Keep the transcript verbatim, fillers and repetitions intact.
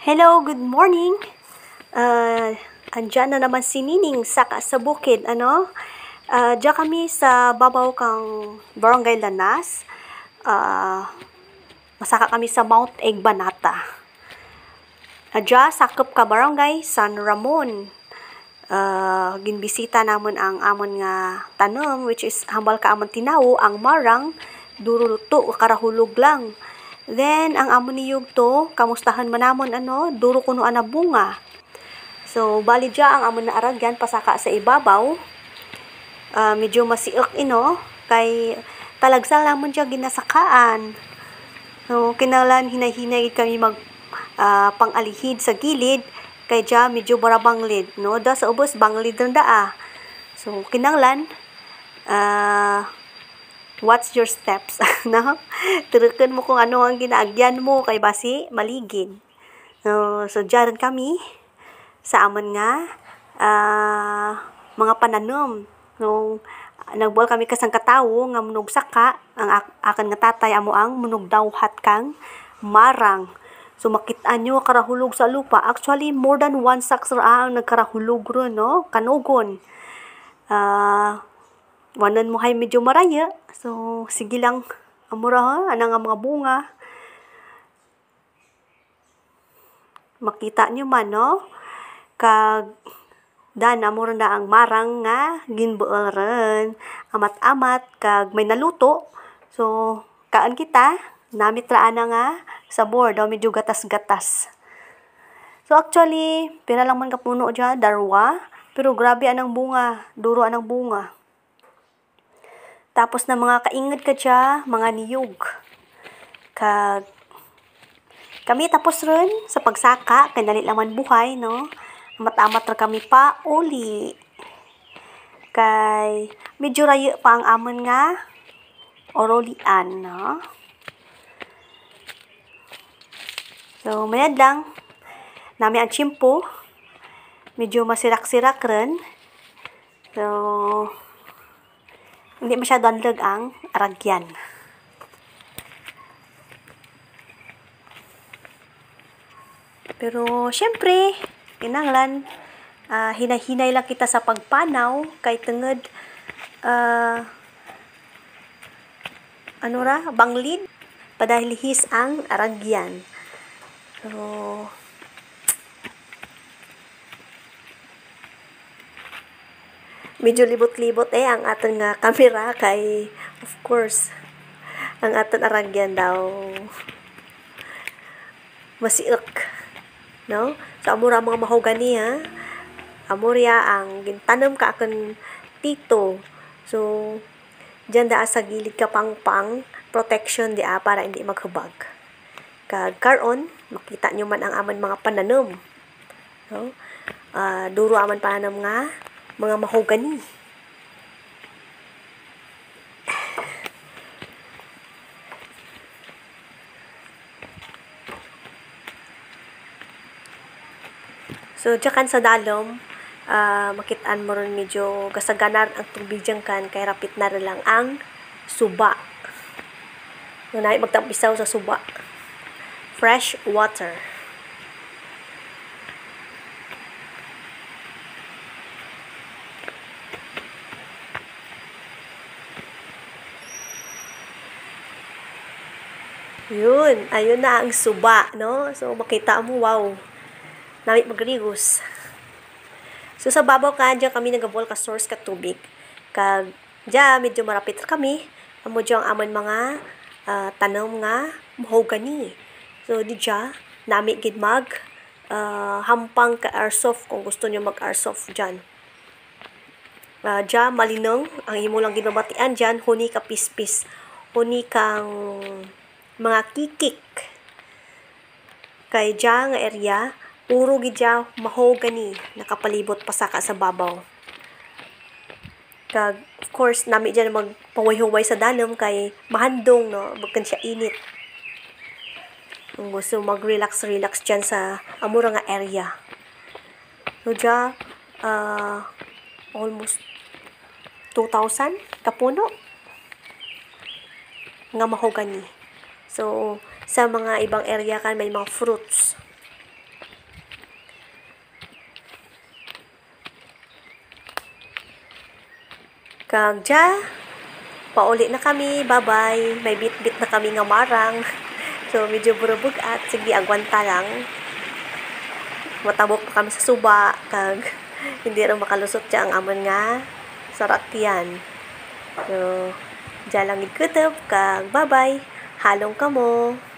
Hello, good morning. Uh, andyan na naman si Nining saka sa bukid, ano? Uh, diyan kami sa babaw kang Barangay Lanas. Uh, masaka kami sa Mount Egbanata. Adya sakop ka barangay San Ramon. Uh, ginbisita namon ang amon nga tanom, which is hambal ka amon tinawo ang marang duruluto karahulog lang. Then ang amon niyog to kamustahan man namon ano duro kuno ana bunga. So bali dia ang amon na aragyan pasaka sa ibabaw. Uh, medyo masiok ino kay talagsang lamon dia ginasakaan. So kinalan hinay-hinay kami mag uh, pangalihid sa gilid kay dia medyo barabanglid no da sa ubos banglid rin daa. So kinanglan uh, what's your steps no turukan mo kung ano ang ginaagyan mo kay basi maligid. So so diyan kami sa amon nga uh, mga pananom nung nagbual kami kasang katawo nga munog saka ang akan nga tatay amo ang munog dawhat kang marang. So makit-an nyo karahulog sa lupa. Actually more than one sacks ra ang nagkarahulog ron no kanugon. Uh, wanan mo hay medyo maraya. So sige lang amura ha anang nga mga bunga. Makita nyo man no kag dan amura na ang marang nga ginbuol ron amat-amat kag may naluto. So kaan kita namit ra ana nga sabor daw medyo gatas-gatas. So actually pira lang man ka puno dia darwa pero grabe anang bunga duro anang bunga. Tapos na mga kaingad ka siya mga niyog kag kami tapos ron sa pagsaka kay dali lang man buhay no amat-amat ra kami pa uli kay medyo rayo pa ang amon nga orolian no. So mayad lang nami ang chimpo medyo masirak-sirak rin. So hindi masyado anlag ang aragyan. Pero syempre kinanglan uh, hinay-hinay lang kita sa pagpanaw kay tungod uh, ano ra banglid padahilihis ang aragyan. So medyo libot-libot eh ang aton nga kamera kay of course ang aton aragyan daw masiok no. So amura mga mahogani ha amurya ang gintanom ka akon tito. So diyan daa sa gilid ka pang pang protection di a para hindi maghubag. Kag karon makita nyo man ang amon mga pananom no. Uh, duro aman pananom nga mga mahogani. So diyan sa dalom uh, makitaan mo ron medyo gasaganar ang tubig diyan kan kay rapit na rin lang ang suba. Ngunay magtampisaw sa suba. Fresh water. Yun, ayun na ang suba, no? So makita mo, wow. Namit magrigos. So sa babaw ka, diyan kami nagabol ka source ka tubig. Kag diyan medyo marapit kami. Amo diyan ang amon mga uh, tanom nga mahogani. So di diyan nami gid mag uh, hampang ka airsoft kung gusto niyo mag airsoft diyan. Uh, diyan malinong ang imo lang ginabatian diyan huni ka pispis. Huni kang mga kikik. Kay diyan nga area puro gid diyan mahogani nakapalibot pasaka sa babaw. Kag of course nami diyan magpahuway-huway sa danom kay mahandong no bagkan siya init. Kung gusto mag-relax-relax dyan sa amura nga area. So, dyan, uh, almost two thousand kapuno nga mahogani. So, sa mga ibang area kan may mga fruits. Kag ja, pauli na kami, bye-bye. May bit-bit na kami nga marang. So, medyo burubog at sige, agwanta lang. Matabok pa kami sa suba, kag hindi rin makalusot siya ang amon nga sarakyan. So, dyan lang ikutob, kag bye-bye. Halong kamo.